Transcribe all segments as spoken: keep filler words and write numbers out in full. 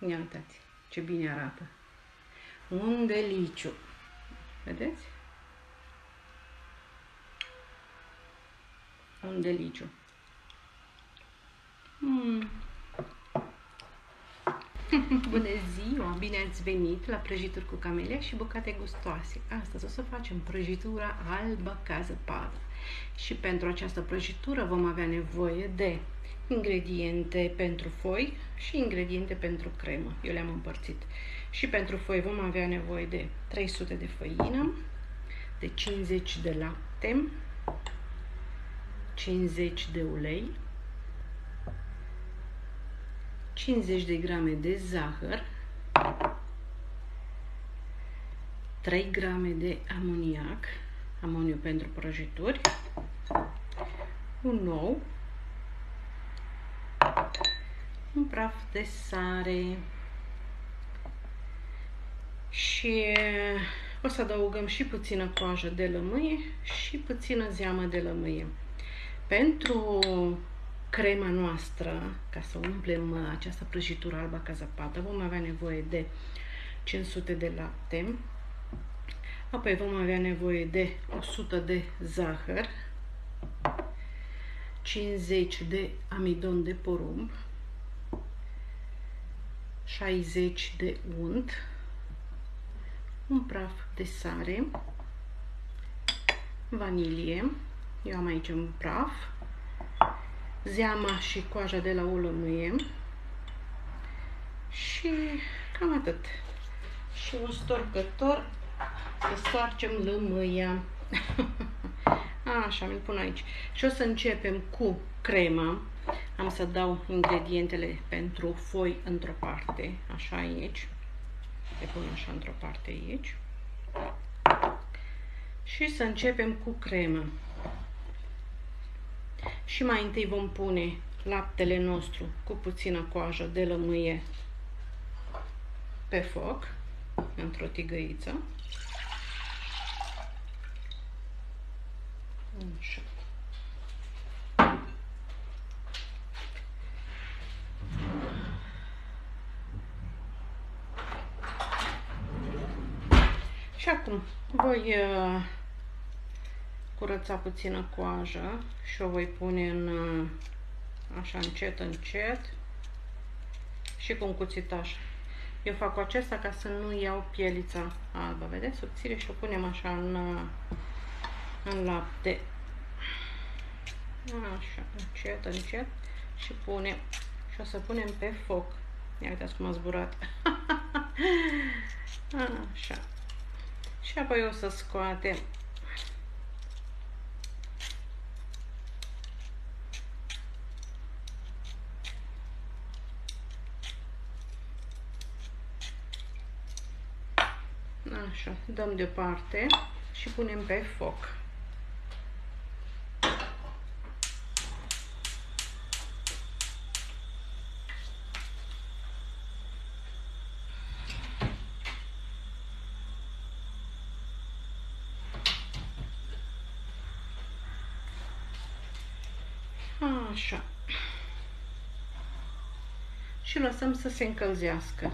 Ia uitați ce bine arată. Un deliciu. Vedeți? Un deliciu. Mm. Bună ziua! Bine ați venit la prăjituri cu Camelia și bucate gustoase. Astăzi o să facem prăjitura albă ca zăpadă. Și pentru această prăjitură vom avea nevoie de ingrediente pentru foi și ingrediente pentru cremă. Eu le-am împărțit. Și pentru foi vom avea nevoie de trei sute de făină, de cincizeci de lapte, cincizeci de ulei, cincizeci de grame de zahăr, trei grame de amoniac, amoniu pentru prăjituri, un ou, un praf de sare și o să adăugăm și puțină coajă de lămâie și puțină zeamă de lămâie. Pentru crema noastră, ca să umplem această prăjitură albă ca zăpadă, vom avea nevoie de cinci sute de lapte, apoi vom avea nevoie de o sută de zahăr, cincizeci de amidon de porumb, șaizeci de unt, un praf de sare, vanilie, eu am aici un praf, zeama și coaja de la o lămâie și cam atât. Și un storcător să stoarcem lămâia. Așa, mi-l pun aici. Și o să începem cu crema. Am să dau ingredientele pentru foi într-o parte, așa aici. Le pun așa într-o parte aici. Și să începem cu crema. Și mai întâi vom pune laptele nostru cu puțină coajă de lămâie pe foc, într-o tigăiță. Așa. Și acum voi uh, curăța puțină coajă și o voi pune în uh, așa încet, încet și cu un cuțitaș. Eu fac cu acesta ca să nu iau pielița albă, vedeți, subțire, și o punem așa în, uh, în lapte. Așa, încet, încet și punem și o să punem pe foc. Ia uitați cum a zburat. Așa. Și apoi o să scoatem așa, dăm deoparte și punem pe foc. Așa. Și lăsăm să se încălzească.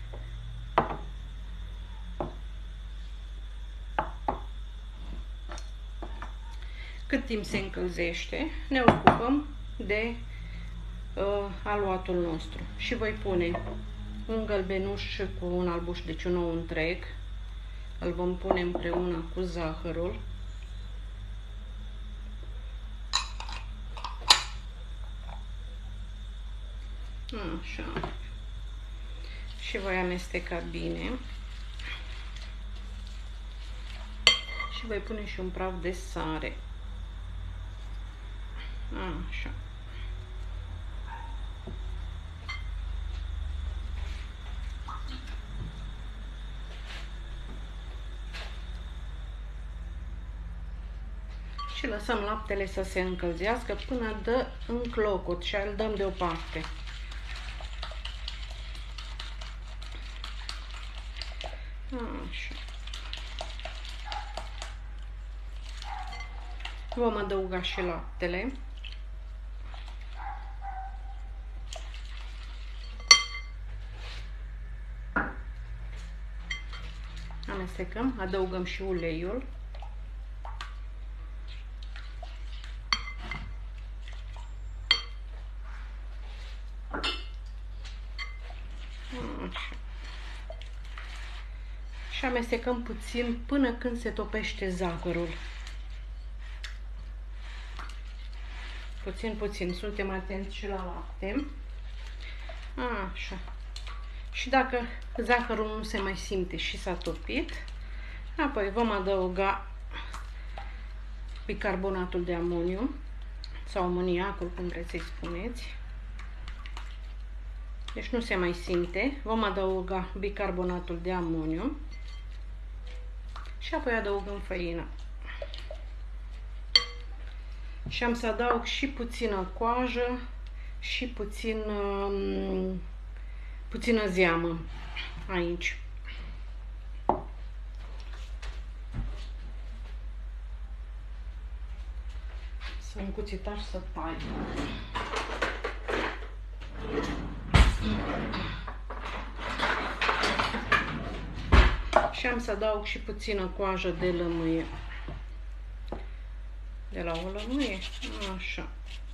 Cât timp se încălzește, ne ocupăm de uh, aluatul nostru. Și voi pune un gălbenuș cu un albuș, deci un ou întreg. Îl vom pune împreună cu zahărul. Așa. Și voi amesteca bine. Și voi pune și un praf de sare. Așa. Și lăsăm laptele să se încălzească până dă în clocot și îl dăm deoparte. Așa. Vom adăuga și laptele. amestecăm, adăugăm și uleiul. Așa. Și amestecăm puțin până când se topește zahărul. Puțin, puțin. Suntem atenți și la lapte. Așa. Și dacă zahărul nu se mai simte și s-a topit, apoi vom adăuga bicarbonatul de amoniu sau amoniacul, cum vreți să-i spuneți. Deci nu se mai simte. Vom adăuga bicarbonatul de amoniu și apoi adăugăm făina. Și am să adaug și puțină coajă și puțin, um, puțină zeamă aici. Să încuțitaș să tai. Și am să adaug și puțină coajă de lămâie. De la o lămâie, așa.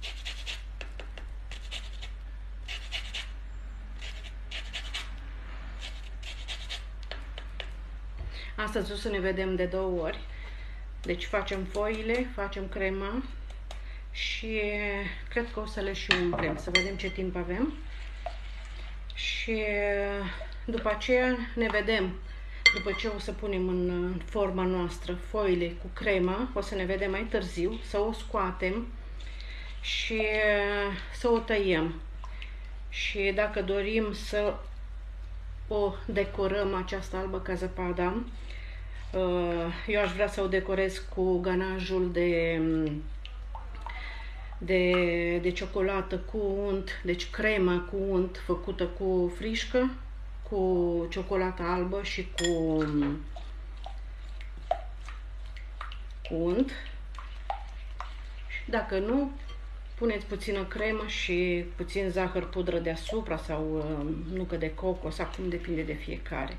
Astăzi o să ne vedem de două ori. Deci facem foile, facem crema și cred că o să le și umplem, să vedem ce timp avem. Și după aceea ne vedem. După ce o să punem în forma noastră foile cu crema, o să ne vedem mai târziu, să o scoatem și să o tăiem. Și dacă dorim să o decorăm, această albă ca zăpada, eu aș vrea să o decorez cu ganajul de, de, de ciocolată cu unt, deci crema cu unt făcută cu frișcă, cu ciocolată albă și cu, cu unt. Dacă nu, puneți puțină cremă și puțin zahăr pudră deasupra sau uh, nucă de cocos, acum depinde de fiecare.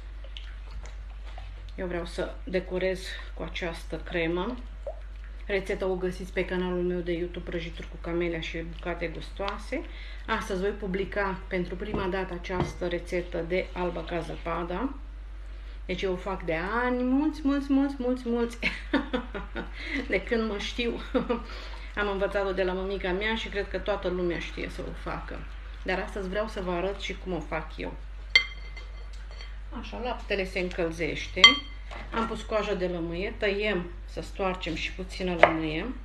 Eu vreau să decorez cu această cremă. Rețeta o găsiți pe canalul meu de YouTube Prăjituri cu Camelia și Bucate Gustoase. Astăzi voi publica pentru prima dată această rețetă de albă ca zăpada. Deci eu o fac de ani, mulți, mulți, mulți, mulți, mulți. De când mă știu. Am învățat-o de la mămica mea și cred că toată lumea știe să o facă. Dar astăzi vreau să vă arăt și cum o fac eu. Așa, laptele se încălzește. Am pus coajă de lămâie, tăiem să stoarcem și puțină lămâie.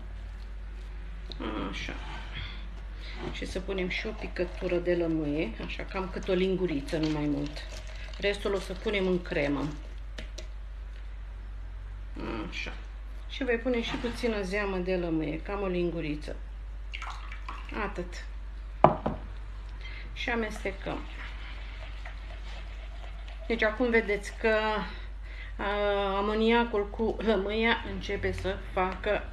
Așa. Și să punem și o picătură de lămâie, așa, cam cât o linguriță, nu mai mult. Restul o să punem în cremă. Așa. Și voi pune și puțină zeamă de lămâie, cam o linguriță. Atât. Și amestecăm. Deci acum vedeți că uh, amoniacul cu lămâia începe să facă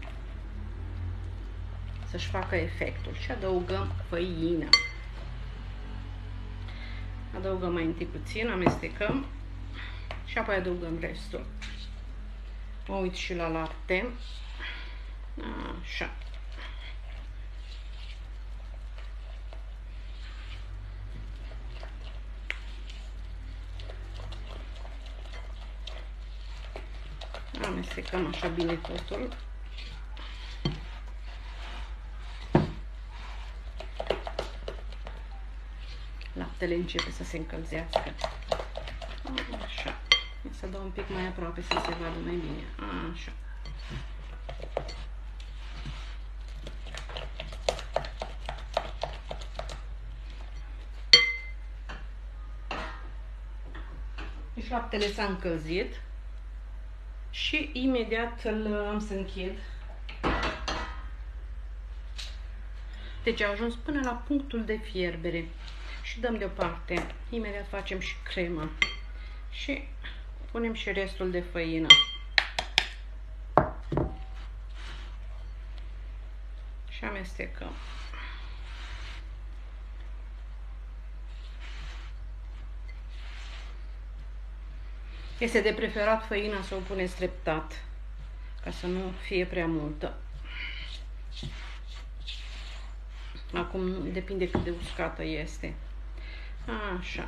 să-și facă efectul. Și adăugăm făină. Adăugăm mai întâi puțin, amestecăm și apoi adăugăm restul. Mă uit și la lapte. Așa. Amestecăm așa bine totul. Laptele începe să se încălzească. Așa. Să dau un pic mai aproape să se vadă mai bine. Așa. Deci laptele s-a încălzit și imediat îl am să închid. Deci a ajuns până la punctul de fierbere. Și dăm deoparte. Imediat facem și crema. Și punem și restul de făină. Și amestecăm. Este de preferat făina să o puneți treptat, ca să nu fie prea multă. Acum depinde cât de uscată este. Așa.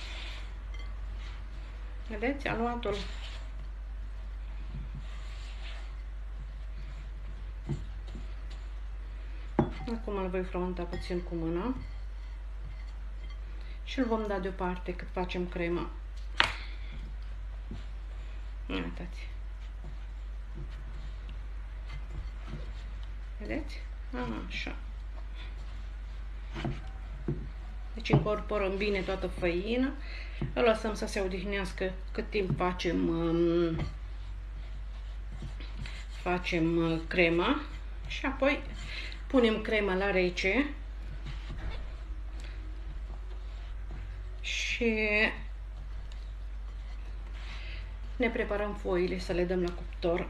Vedeți aluatul? Acum îl voi frământa puțin cu mâna și îl vom da deoparte cât facem crema. Uitați. Vedeți? Așa. Deci incorporăm bine toată făina, îl lăsăm să se odihnească cât timp facem um, facem uh, crema și apoi punem crema la rece și ne preparăm foile să le dăm la cuptor.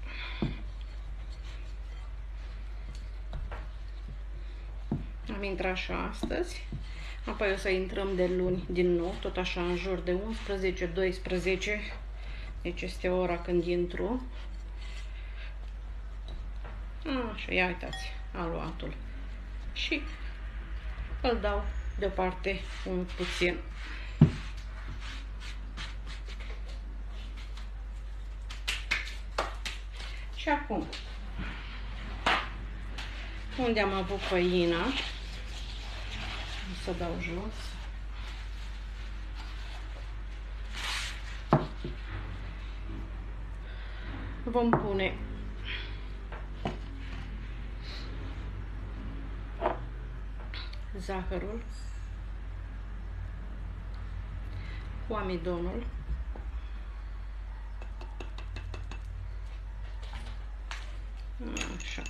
Am intrat și astăzi, apoi o să intrăm de luni din nou, tot așa în jur de unsprezece doisprezece, deci este ora când intru. Așa, ia uitați, aluatul. Și îl dau deoparte un puțin. Și acum, unde am avut făina, o să dau jos. Vom pune zahărul cu amidonul, așa.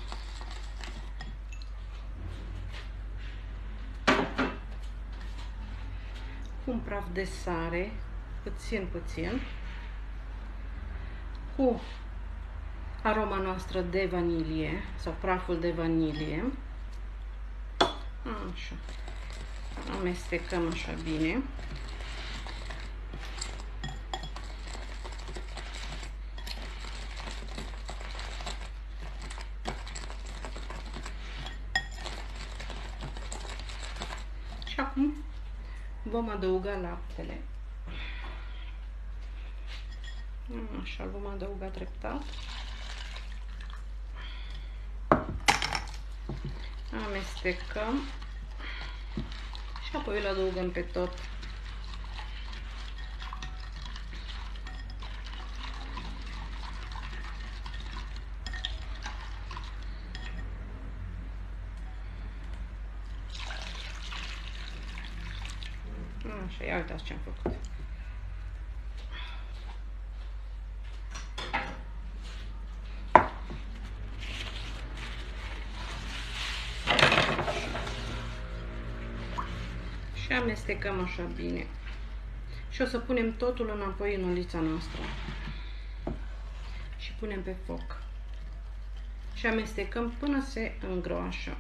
Cu un praf de sare, puțin, puțin, cu aroma noastră de vanilie sau praful de vanilie. Așa. Amestecăm așa bine. Și acum vom adăuga laptele. Așa, îl vom adăuga treptat. Amestecăm și apoi îl adăugăm pe tot. Așa, ia uitați ce am făcut. Și amestecăm așa bine. Și o să punem totul înapoi în ulița noastră. Și punem pe foc. Și amestecăm până se îngroașă.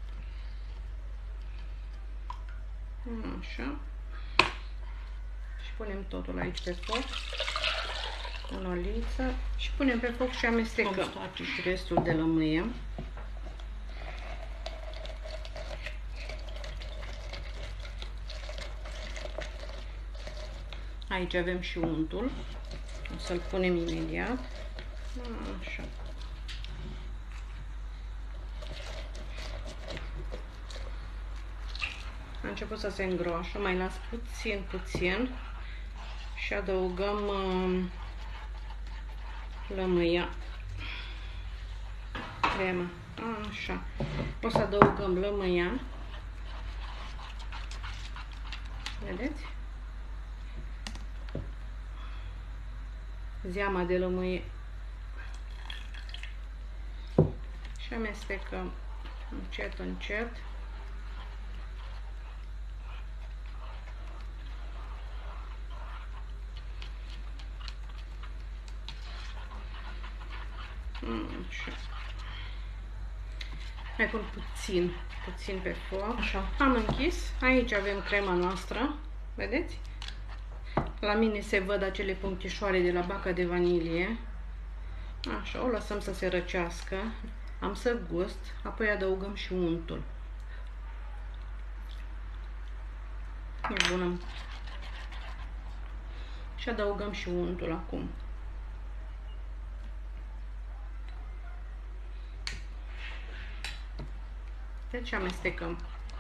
Așa. Și punem totul aici pe foc. În uliță. Și punem pe foc și amestecăm. Și restul de lămâie. Aici avem și untul. O să-l punem imediat. Așa. A început să se îngroașă. Mai las puțin, puțin. Și adăugăm uh, lămâia. Crema. Așa. O să adăugăm lămâia. Vedeți? Zeama de lămâie. Și amestecăm încet, încet. Așa. Mai pun puțin, puțin pe foc. Așa. Am închis. Aici avem crema noastră. Vedeți? La mine se văd acele punctișoare de la baca de vanilie. Așa, o lăsăm să se răcească. Am să gust, apoi adăugăm și untul. E bună. Și adăugăm și untul acum. Deci amestecăm.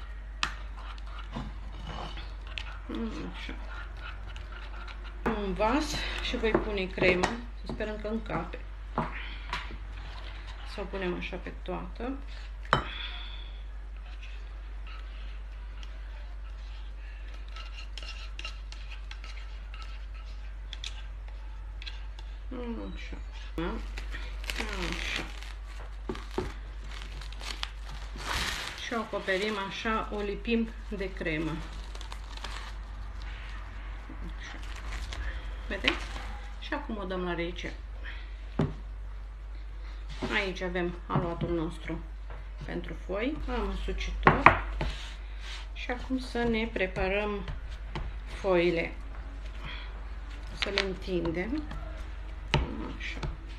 Așa. Un vas și voi pune crema. Să sperăm că încape. Să o punem așa pe toată. Așa. Așa. Și o acoperim așa, o lipim de cremă. Așa. Vedeți? Și acum o dăm la rece. Aici avem aluatul nostru pentru foi. Am un sucitor. Și acum să ne preparăm foile. Să le întindem. Așa.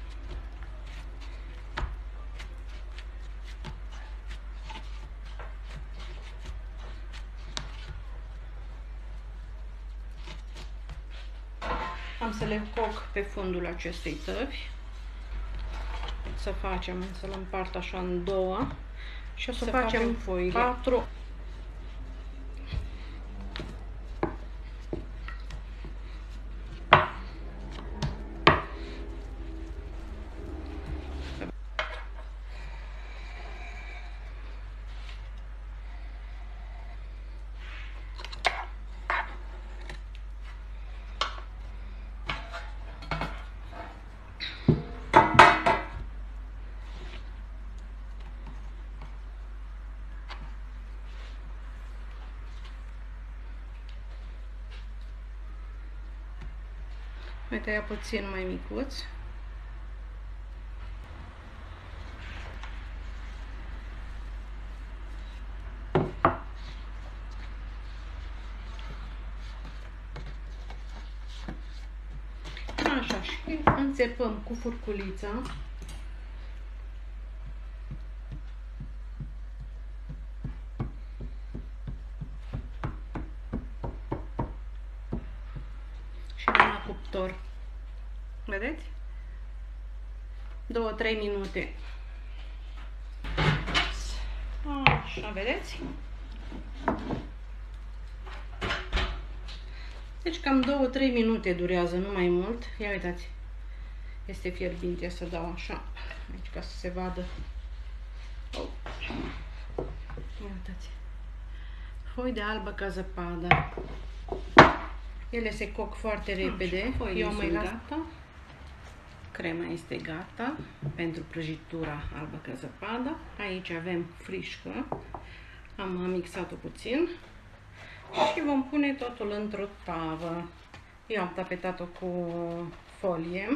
Am să le coc pe fundul acestei tăvi. Să facem, să le împart așa în două și o să, să facem, facem foile. patru. Mai tăia puțin mai micuț. Așa, și înțepăm cu furculița. Cuptor. Vedeți? două trei minute. Așa, vedeți? Deci cam două trei minute durează, nu mai mult. Ia uitați. Este fierbinte, să dau așa. Aici ca să se vadă. Oh. Ia uitați. Foi de albă ca zăpada. Ele se coc foarte repede. A, eu mai gata. Crema este gata pentru prăjitura albă ca zăpada. Aici avem frișcă. Am mixat-o puțin. Și vom pune totul într-o tavă. Eu am tapetat-o cu folie.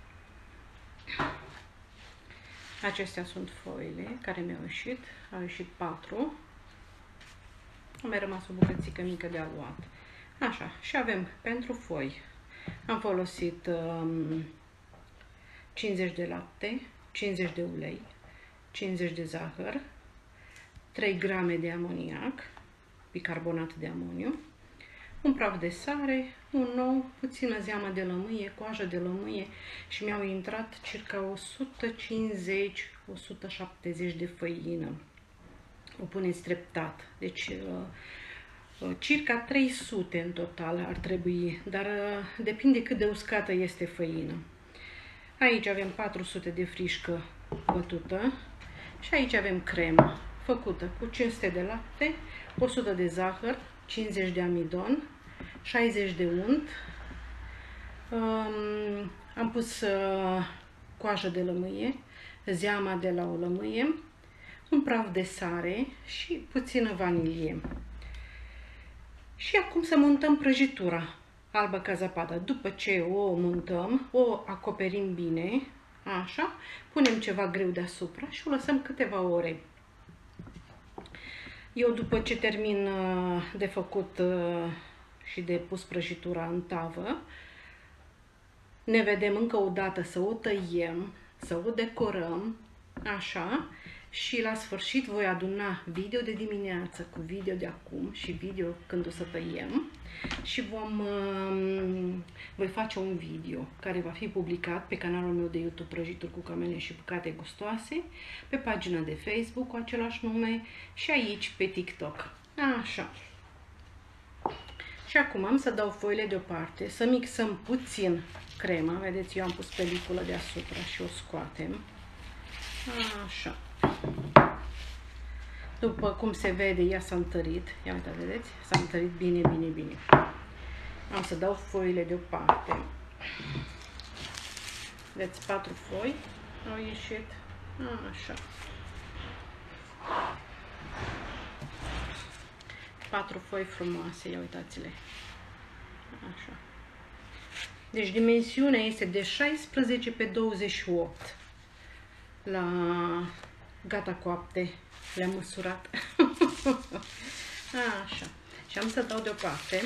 Acestea sunt foile care mi-au ieșit. Au ieșit patru. A mai rămas o bucățică mică de aluat. Așa, și avem pentru foi, am folosit um, cincizeci de lapte, cincizeci de ulei, cincizeci de zahăr, trei grame de amoniac, bicarbonat de amoniu, un praf de sare, un ou, puțină zeamă de lămâie, coajă de lămâie și mi-au intrat circa o sută cincizeci - o sută șaptezeci de făină. O puneți treptat, deci circa trei sute în total ar trebui, dar depinde cât de uscată este făină. Aici avem patru sute de frișcă bătută și aici avem cremă făcută cu cinci sute de lapte, o sută de zahăr, cincizeci de amidon, șaizeci de unt. Um, am pus uh, coajă de lămâie, zeama de la o lămâie, un praf de sare și puțină vanilie. Și acum să montăm prăjitura albă ca zăpadă. După ce o montăm, o acoperim bine, așa, punem ceva greu deasupra și o lăsăm câteva ore. Eu după ce termin de făcut și de pus prăjitura în tavă. Ne vedem încă o dată să o tăiem, să o decorăm, așa, și la sfârșit voi aduna video de dimineață cu video de acum și video când o să tăiem și vom, um, voi face un video care va fi publicat pe canalul meu de YouTube Prăjituri cu Camele și Bucate Gustoase, pe pagina de Facebook cu același nume și aici pe TikTok. Așa. Și acum am să dau foile deoparte, să mixăm puțin crema. Vedeți, eu am pus peliculă deasupra și o scoatem. Așa. După cum se vede, ea s-a întărit. Ia uite, vedeți? S-a întărit bine, bine, bine. Am să dau foile deoparte. Vedeți, patru foi au ieșit. Așa. Patru foi frumoase, ia uitați-le. Așa. Deci dimensiunea este de șaisprezece pe douăzeci și opt. La gata coapte le-am măsurat. Așa. Și am să dau deoparte.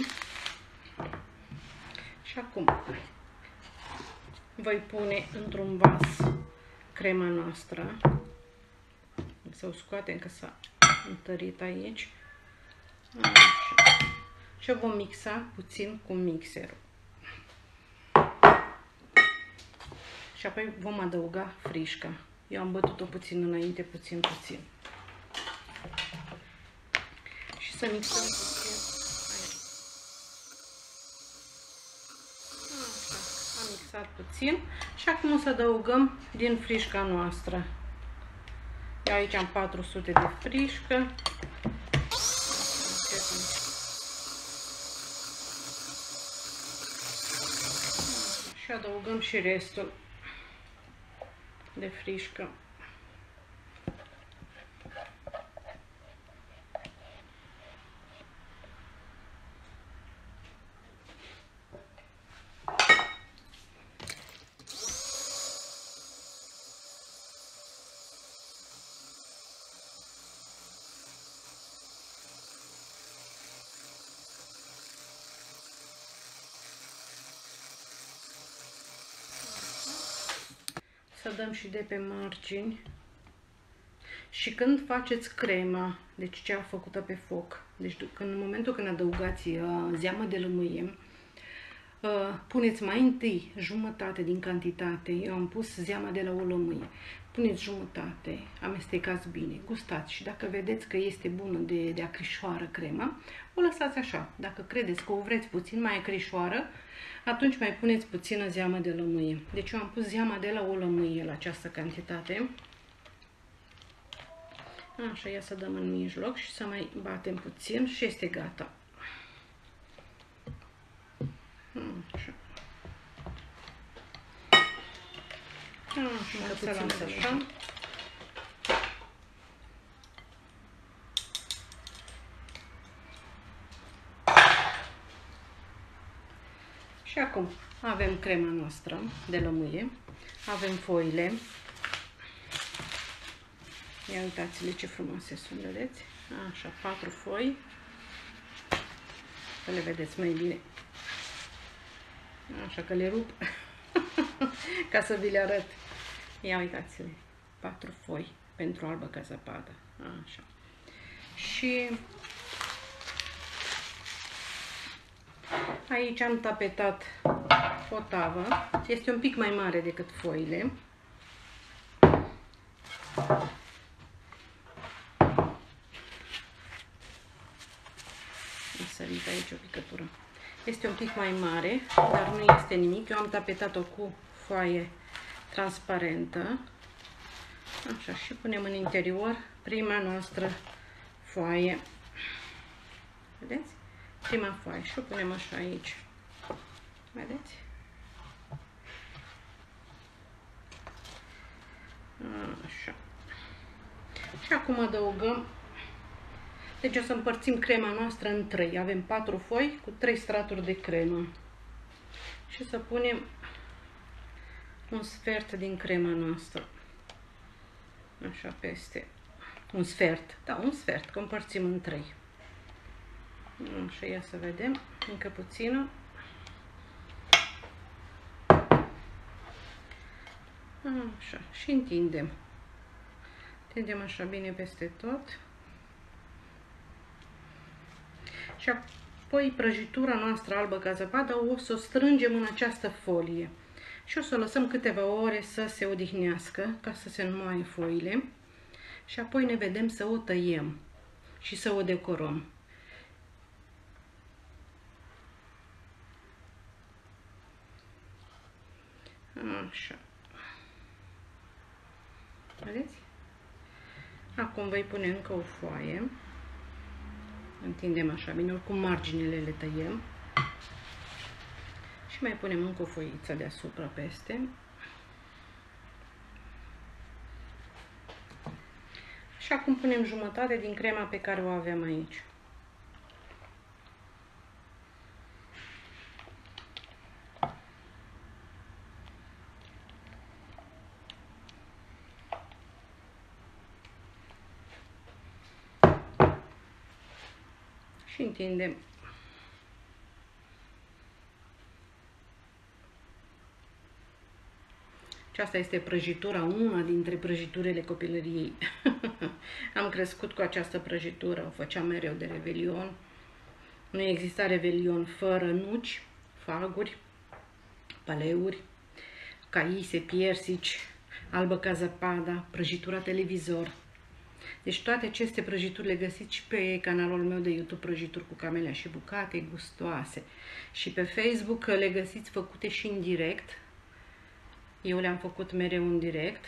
Și acum voi pune într-un vas crema noastră. Să o scoatem că s-a întărit aici. Așa. Și o vom mixa puțin cu mixerul. Și apoi vom adăuga frișca. Eu am bătut-o puțin înainte, puțin, puțin. Și să mixăm puțin aici. Așa, am mixat puțin. Și acum o să adăugăm din frișca noastră. Eu aici am patru sute de frișcă. Și adăugăm și restul de frișcă. Să dăm și de pe margini. Și când faceți crema, deci cea făcută pe foc, deci când, în momentul când adăugați uh, zeamă de lămâie, uh, puneți mai întâi jumătate din cantitate. Eu am pus zeama de la o lămâie. Puneți jumătate, amestecați bine, gustați și dacă vedeți că este bună de, de acrișoară crema, o lăsați așa. Dacă credeți că o vreți puțin mai acrișoară, atunci mai puneți puțină zeamă de lămâie. Deci eu am pus zeama de la o lămâie la această cantitate. Așa, ia să dăm în mijloc și să mai batem puțin și este gata. Așa. Așa, să las așa. Și acum avem crema noastră de lămâie, avem foile. Ia uitați-le ce frumoase sunt, vedeți? Așa, patru foi. Să le vedeți mai bine. Așa că le rup ca să vi le arăt. Ia uitați-le, patru foi pentru albă ca zăpadă. Așa. Și aici am tapetat o tavă. Este un pic mai mare decât foile. Am sărit aici o picătură. Este un pic mai mare, dar nu este nimic. Eu am tapetat-o cu foaie transparentă. Așa, și punem în interior prima noastră foaie. Vedeți? Prima foaie și o punem așa aici. Vedeți? Așa. Și acum adăugăm. Deci o să împărțim crema noastră în trei. Avem patru foi cu trei straturi de cremă. Și să punem un sfert din crema noastră. Așa peste. Un sfert. Da, un sfert, că împărțim în trei. Așa, ia să vedem, încă puțină. Așa, și întindem. Întindem așa bine peste tot. Și apoi prăjitura noastră albă ca zăpadă o să o strângem în această folie. Și o să o lăsăm câteva ore să se odihnească, ca să se înmoaie foile. Și apoi ne vedem să o tăiem și să o decorăm. Așa. Vedeți? Acum voi pune încă o foaie. Întindem așa bine, oricum marginile le tăiem. Și mai punem încă o foiță deasupra peste. Și acum punem jumătate din crema pe care o avem aici. Și întindem. Aceasta este prăjitura, una dintre prăjiturile copilăriei. Am crescut cu această prăjitură, o făceam mereu de Revelion. Nu exista Revelion fără nuci, faguri, paleuri, caise, piersici, albă ca zăpada, prăjitura televizor. Deci toate aceste prăjituri le găsiți și pe canalul meu de YouTube, Prăjituri cu Camelia și bucate gustoase. Și pe Facebook le găsiți făcute și în direct. Eu le-am făcut mereu în direct.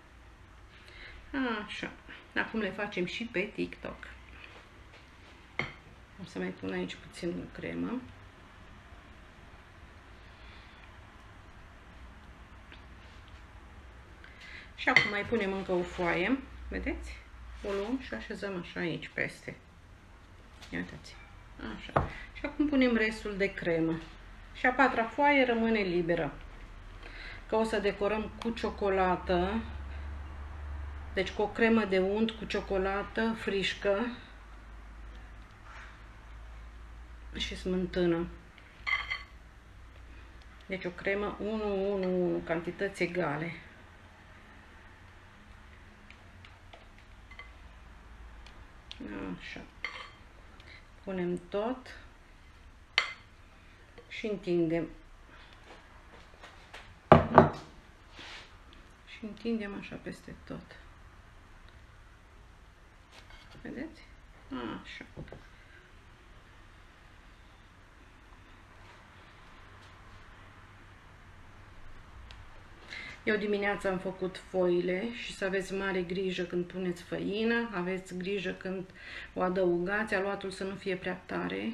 Așa. Acum le facem și pe TikTok. O să mai pun aici puțin cremă. Și acum mai punem încă o foaie. Vedeți? O luăm și așezăm așa aici peste. Uitați. Așa. Și acum punem restul de cremă. Și a patra foaie rămâne liberă. Că o să decorăm cu ciocolată. Deci cu o cremă de unt cu ciocolată frișcă și smântână. Deci o cremă unu unu unu, cantități egale. Așa. Punem tot și întindem. Și întindem așa peste tot. Vedeți? Așa. Eu dimineața am făcut foile și să aveți mare grijă când puneți făină, aveți grijă când o adăugați, aluatul să nu fie prea tare.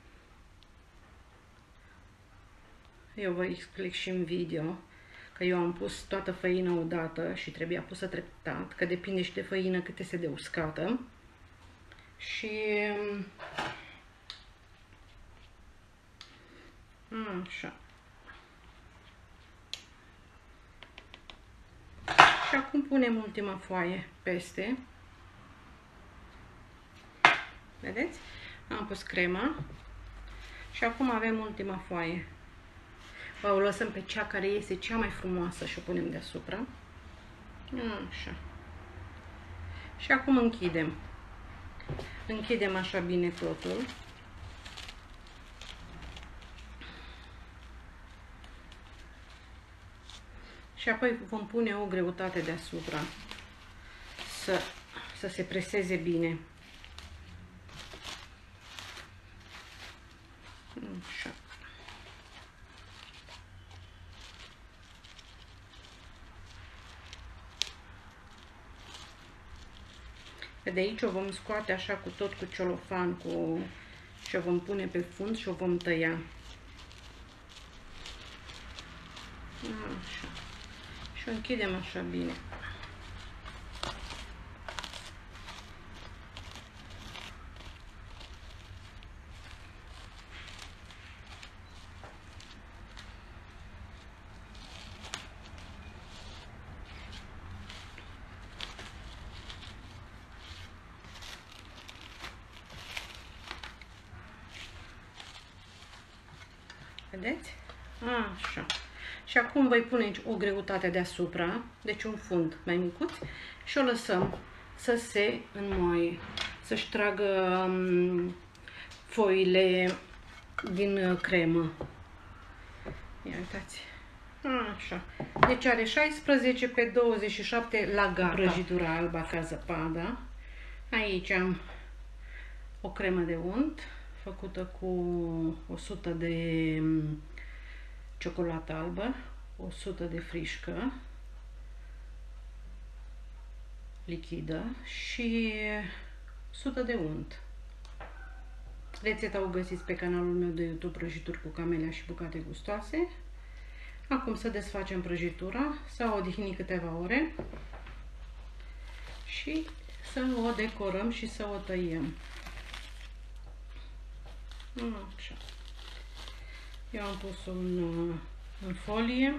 Eu vă explic și în video că eu am pus toată făina odată și trebuia pusă treptat, că depinde și de făină cât este de uscată. Și așa. Și acum punem ultima foaie peste. Vedeți? Am pus crema. Și acum avem ultima foaie. O lăsăm pe cea care este cea mai frumoasă și o punem deasupra. Așa. Și acum închidem. Închidem așa bine totul. Și apoi vom pune o greutate deasupra să, să se preseze bine. Așa. De aici o vom scoate așa cu tot cu celofan cu... și o vom pune pe fund și o vom tăia. Așa. Și o închidem așa bine. Vedeți? Așa. Și acum voi pune aici o greutate deasupra, deci un fund mai micuț și o lăsăm să se înmoaie, să-și tragă um, foile din cremă. Ia uitați. Așa. Deci are șaisprezece pe douăzeci și șapte la gata. Prăjitura albă ca zăpada. Aici am o cremă de unt făcută cu o sută de ciocolată albă, o sută de frișcă lichidă și o sută de unt. Rețeta o găsiți pe canalul meu de YouTube Prăjituri cu Camelia și bucate gustoase. Acum să desfacem prăjitura, să o odihni câteva ore și să o decorăm și să o tăiem. Așa. Eu am pus-o în, în folie.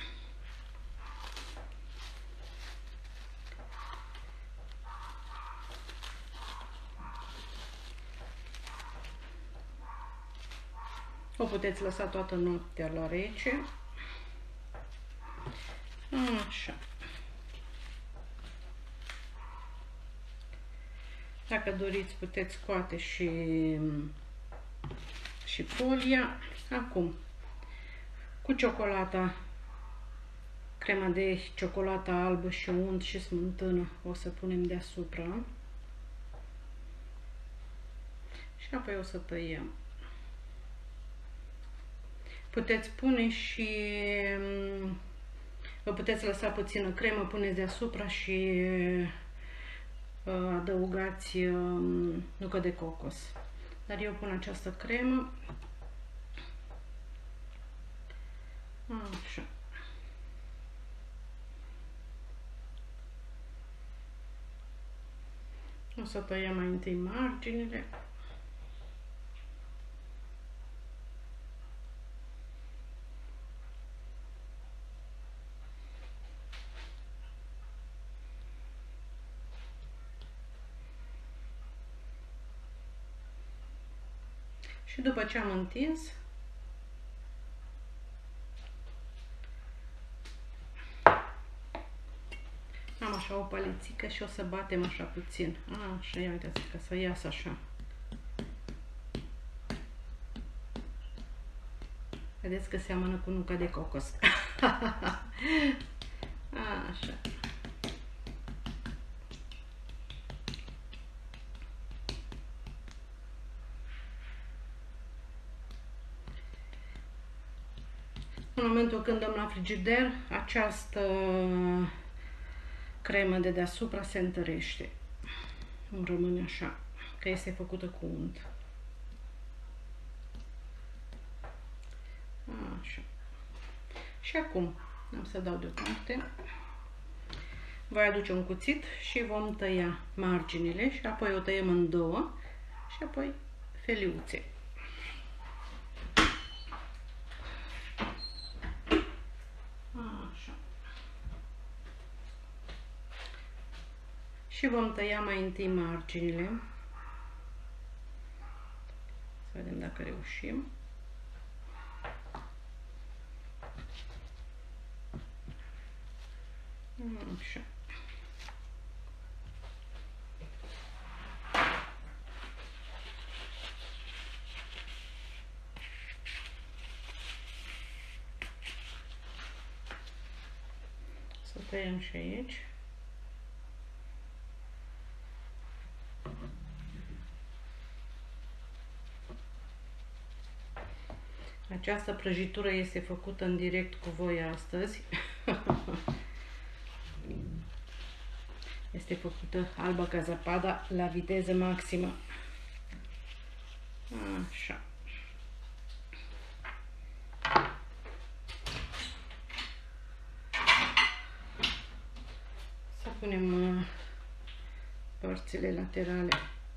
O puteți lăsa toată noaptea la rece. Așa. Dacă doriți, puteți scoate și, și folia. Acum, cu ciocolata, crema de ciocolată albă și unt și smântână o să punem deasupra. Și apoi o să tăiem. Puteți pune și vă puteți lăsa puțină cremă, puneți deasupra și adăugați nucă de cocos. Dar eu pun această cremă. Așa. O să tăiem mai întâi marginile. Și după ce am întins, am așa o palițică și o să batem așa puțin. Așa, ia uitați, ca să iasă așa. Vedeți că seamănă cu nuca de cocos. Așa. În momentul când dăm la frigider, această cremă de deasupra se întărește. Nu rămâne așa, că este făcută cu unt. Așa. Și acum am să dau deoparte. Voi aduce un cuțit și vom tăia marginile și apoi o tăiem în două și apoi feliuțe. Așa. Și vom tăia mai întâi marginile. Să vedem dacă reușim. Așa. Să tăiem și aici. Această prăjitură este făcută în direct cu voi astăzi. Este făcută albă ca zăpada la viteză maximă. Așa. Să punem părțile laterale.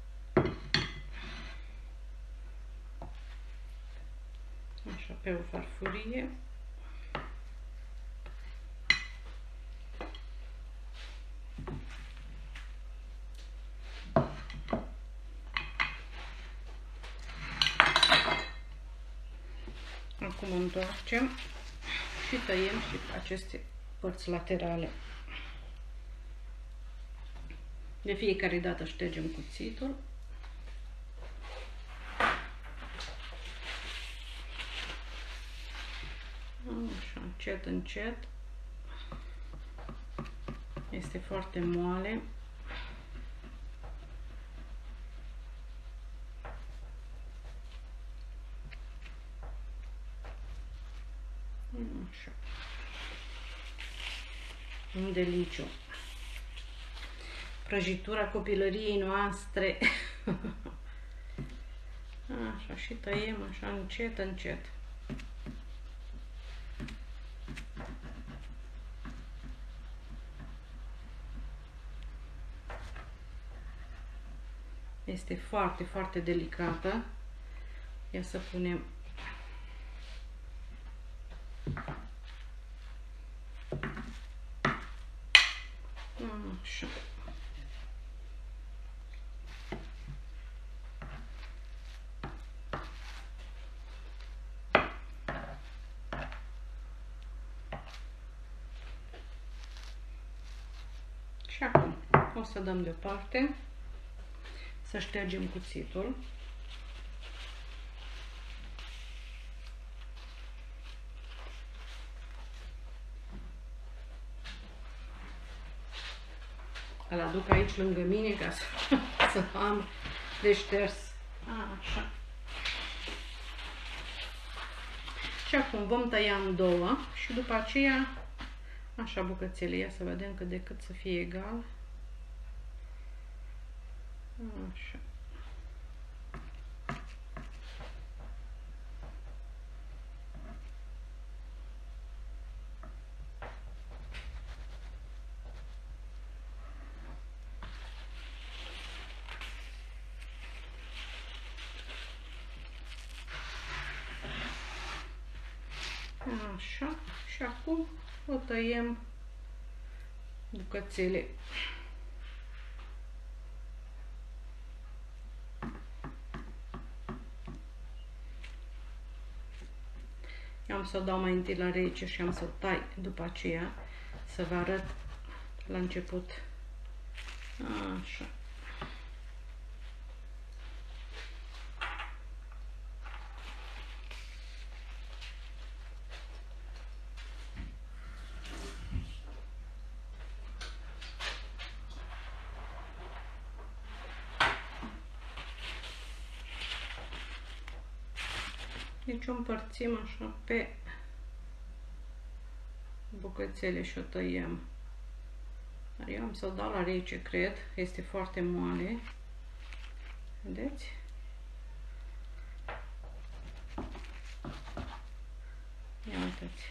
Așa, pe o farfurie. Acum întoarcem și tăiem și aceste părți laterale. De fiecare dată ștergem cuțitul. Așa, încet, încet. Este foarte moale. Așa. Un deliciu. Prăjitura copilăriei noastre. Așa, și tăiem așa încet, încet. Este foarte, foarte delicată. Ia să punem așa. Și acum o să dăm deoparte, să ștergem cuțitul. Îl aduc aici lângă mine ca să, să am de șters. Așa. Și acum vom tăia în două și după aceea așa bucățele. Ia să vedem cât de cât să fie egal. Așa. Așa. Și acum o tăiem bucățele. Eu am să o dau mai întâi la rece și am să o tai după aceea, să vă arăt la început. Așa. Deci o împărțim așa pe bucățele și o tăiem. Dar eu am să-l dau la rece, cred. Este foarte moale. Vedeți? Ia uitați.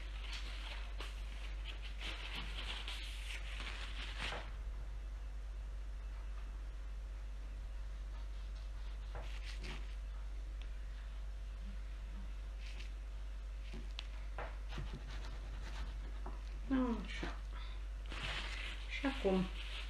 Așa. Și acum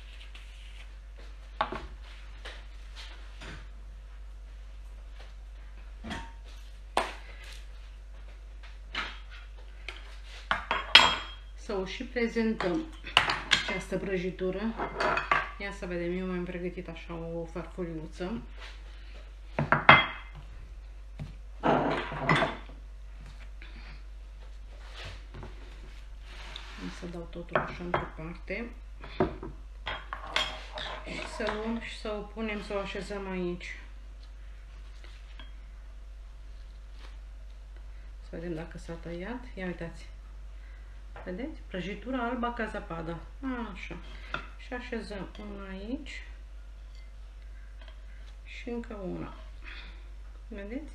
să o și prezentăm această prăjitură. Ia să vedem, eu mi-am pregătit așa o farfuriuță. Să dau totul așa într-o parte și să luăm și să o punem, să o așezăm aici. Să vedem dacă s-a tăiat. Ia uitați. Vedeți? Prăjitura alba ca zăpada. Așa. Și așezăm una aici și încă una. Vedeți?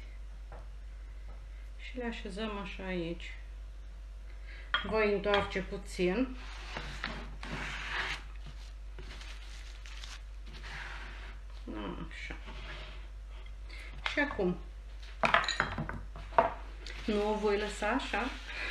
Și le așezăm așa aici. Voi întoarce puțin. Așa. Și acum nu o voi lăsa așa.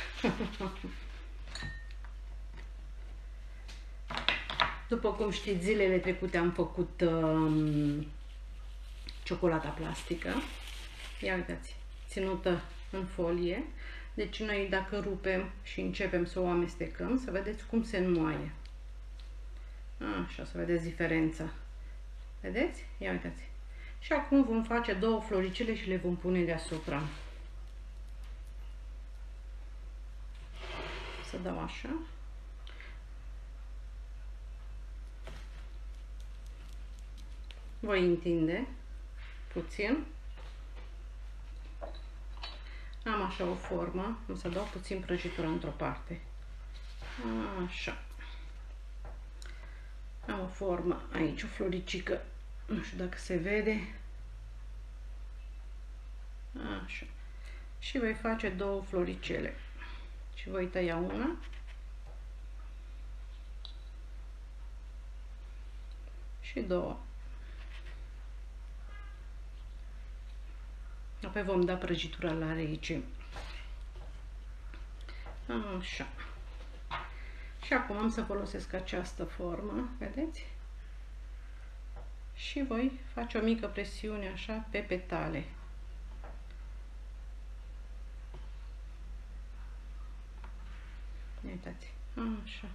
După cum știți, zilele trecute am făcut um, ciocolata plastică. Ia uitați, ținută în folie. Deci noi dacă rupem și începem să o amestecăm, să vedeți cum se înmoaie. Așa, să vedeți diferența. Vedeți? Ia uitați. Și acum vom face două floricele și le vom pune deasupra. Să dau așa. Voi întinde puțin. Am așa o formă. Am să dau puțin prăjitură într-o parte. Așa. Am o formă aici, o floricică. Nu știu dacă se vede. Așa. Și voi face două floricele. Și voi tăia una. Și două. Apoi vom da prăjitura la rece. Așa. Și acum am să folosesc această formă, vedeți? Și voi face o mică presiune așa pe petale. Uitați. Așa.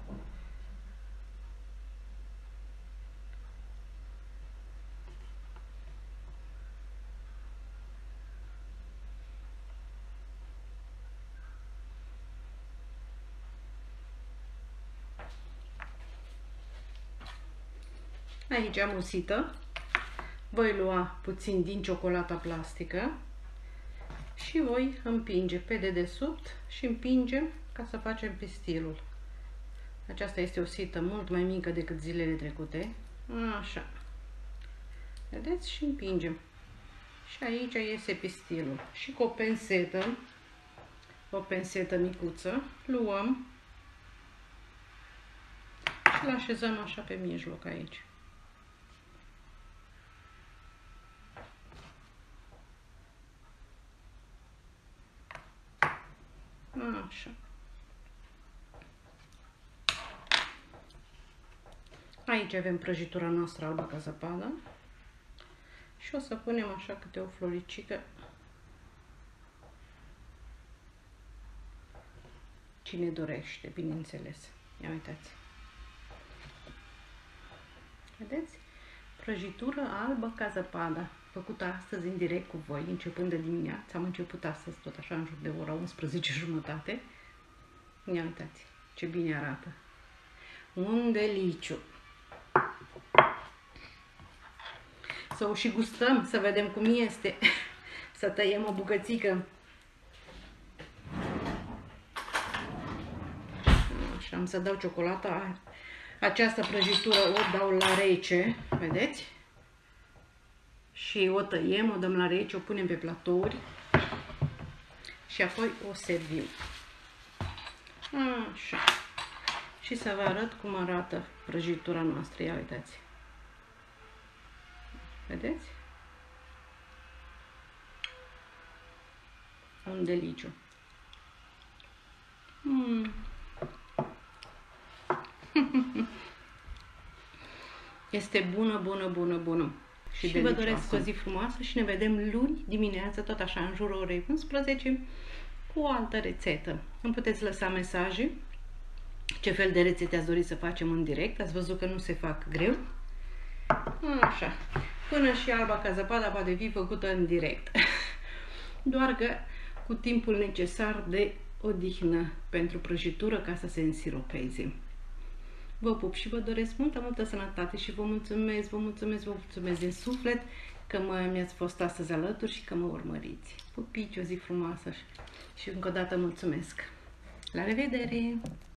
Aici am usită. Voi lua puțin din ciocolata plastică și voi împinge pe dedesubt și împingem ca să facem pistilul. Aceasta este o sită mult mai mică decât zilele trecute. Așa. Vedeți? Și împingem. Și aici iese pistilul. Și cu o pensetă, o pensetă micuță, luăm și îl așezăm așa pe mijloc aici. Așa. Aici avem prăjitura noastră albă ca zăpadă și o să punem așa câte o floricică. Cine dorește, bineînțeles. Ia uitați. Vedeți? Prăjitură albă ca zăpada, făcută astăzi în direct cu voi, începând de dimineață. Am început astăzi tot așa în jur de ora unsprezece și jumătate. Ia uitați ce bine arată. Un deliciu. Să o și gustăm, să vedem cum este. Să tăiem o bucățică. Așa, am să dau ciocolata. Această prăjitură o dau la rece, vedeți? Și o tăiem, o dăm la rece, o punem pe platouri și apoi o servim. Așa. Și să vă arăt cum arată prăjitura noastră. Ia uitați. Vedeți? Un deliciu. Mm. Este bună, bună, bună, bună. Și, și vă doresc o zi frumoasă și ne vedem luni dimineață, tot așa, în jurul orei unsprezece, cu o altă rețetă. Îmi puteți lăsa mesaje ce fel de rețete ați dori să facem în direct. Ați văzut că nu se fac greu. Așa. Până și alba ca zăpada poate fi făcută în direct. Doar că cu timpul necesar de odihnă pentru prăjitură ca să se însiropeze. Vă pup și vă doresc multă, multă sănătate și vă mulțumesc, vă mulțumesc, vă mulțumesc din suflet că mi-ați fost astăzi alături și că mă urmăriți. Pupici, o zi frumoasă și, și încă o dată mulțumesc. La revedere!